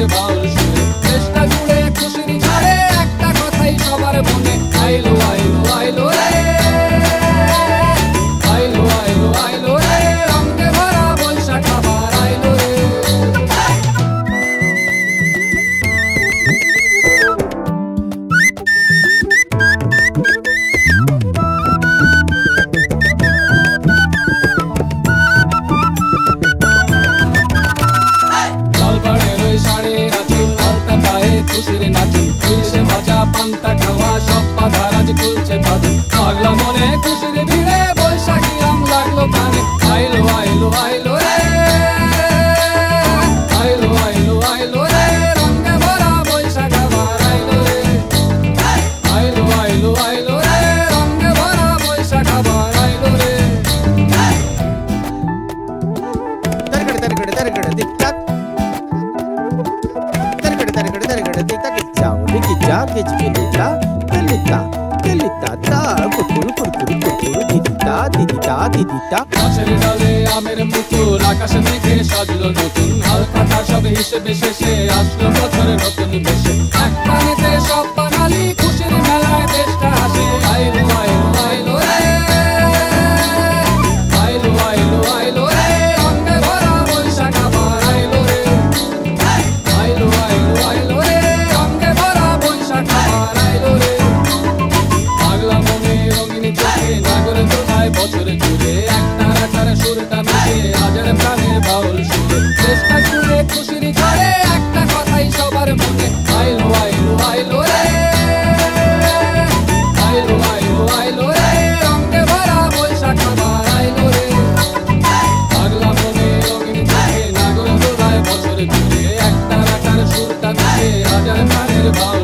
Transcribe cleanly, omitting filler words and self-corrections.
প্রাণের বাউল সুরে চেষ্টা জুড়ে খুশির ঝড়ে একটা কথাই সবার মনে আইলো আইলো আইলো রে আইলো আইলো আইলো রে রঙে ভরা বৈশাখ আবার আইলো রে খুশির নাচি খুলছে ভাজা পান্তা খাওয়া সব বাধা রাজ খুলছে বাজে পাগলা মনে খুশির ভিড়ে বৈশাখী রং লাগলো প্রাণে আইলো আইলো আইলো রে আইলো আইলো আইলো রে রঙে ভরা বৈশাখ আবার আইলো রে আইলো আইলো আইলো রে রঙে ভরা বৈশাখ আবার আইলো রে Targade targade targade tik tak গাছের ডালে আমের মুকুল আকাশে মেঘে সাজলো নতুন হালখাতা সব হিসেবে শেষে আসলো বছরের নতুন বেশে এক প্রাণীতে সব বাঙালি খুশির মেলায় দেশটা হাসে আইলো আইলো আইলো রে আইলো আইলো আইলো রে রঙে ভরা বৈশাখ আবার আইলো রে আইলো আইলো আইলো রে রঙে ভরা বৈশাখ আবার আইলো রে পাগলা মনে রঙিন চোখে নাগর দোলায় বছর জুড়ে একটা রাখার সুরটা মিশে হাজার প্রাণের বাউল সুরে চেষ্টা জুড়ে খুশির ঝড়ে একটা কথাই সবার মনে আইলো আইলো আইলো রে আইলো আইলো আইলো রে রঙে ভরা বৈশাখ আবার আইলো রে পাগলা মনে রঙিন চোখে নাগর দোলায় বছর জুড়ে একটা রাখার সুরটা মিশে হাজার প্রাণের বাউল